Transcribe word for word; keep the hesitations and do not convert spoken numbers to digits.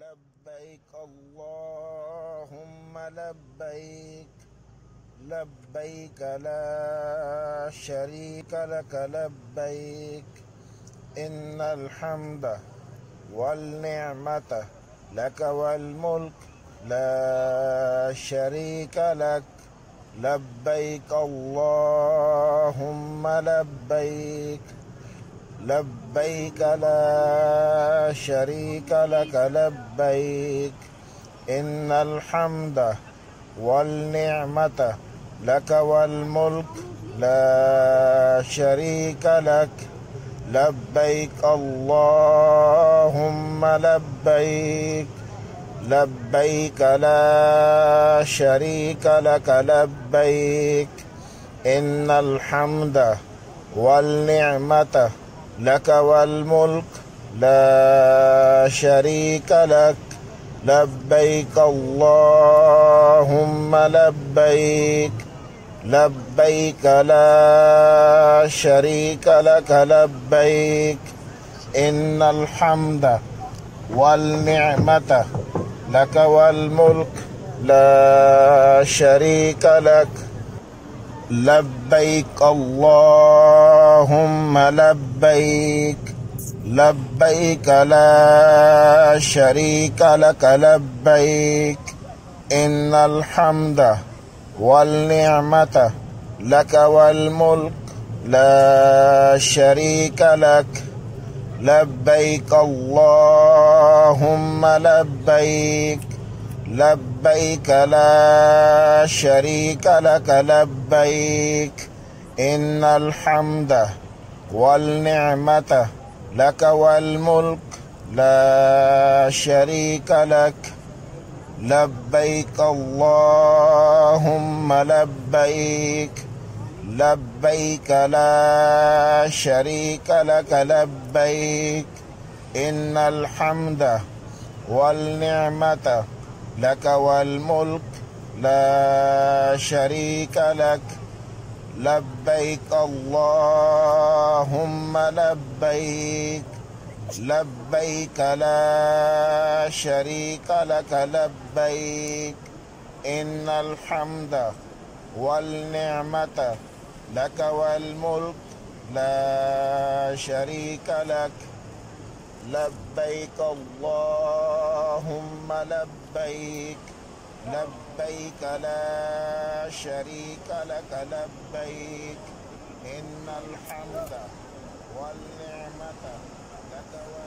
लब्बैक अल्लाहुम्मा लब्बैक लब्बैक ला शरीका लक लब्बैक इन्नल हम्दा वल निअमता लक वल मुल्क ला शरीका लक लब्बैक अल्लाहुम्मा लब्बैक लब्बैक ला शरीका लक लब्बैक इन्नल हम्दा वल निअमता लक वल मुल्क ला शरीका लक लब्बैक अल्लाहुम्मा लब्बैक लब्बैक ला शरीका लक लब्बैक इन्नल हम्दा वल निअमता लक वल मुल्क ला शरीका लक लब्बैक अल्लाहुम्मा लब्बैक लब्बैक ला शरीका लक लब्बैक इन्नल हम्दा वल निअमता लक वल मुल्क ला शरीका लक लब्बैक अल्लाहुम्मा लब्बैक लब्बैक ला शरीका लक लब्बैक इन्नल हम्दा वल निअमता लक वल मुल्क ला शरीका लक लब्बैक अल्लाहुम्मा लब्बैक लब्बैक ला शरीका लक लब्बैक इन्नल हम्दा वल निअमता लक वल मुल्क ला शरीका लक लब्बैक अल्लाहुम्मा लब्बैक लब्बैक ला शरीका लक लब्बैक इन्नल हम्दा वल निअमता लक वल मुल्क ला शरीका लक लब्बैक अल्लाहुम्मा लब्बैक लब्बैक ला शरीका लक लब्बैक इन्नल हम्दा वल निअमता लक वल मुल्क ला शरीका लक लब्बैक अल्लाहुम्मा लब्बैक लब्बैक ला शरीका लक लब्बैक इन्नल हम्दा वल निअमता लक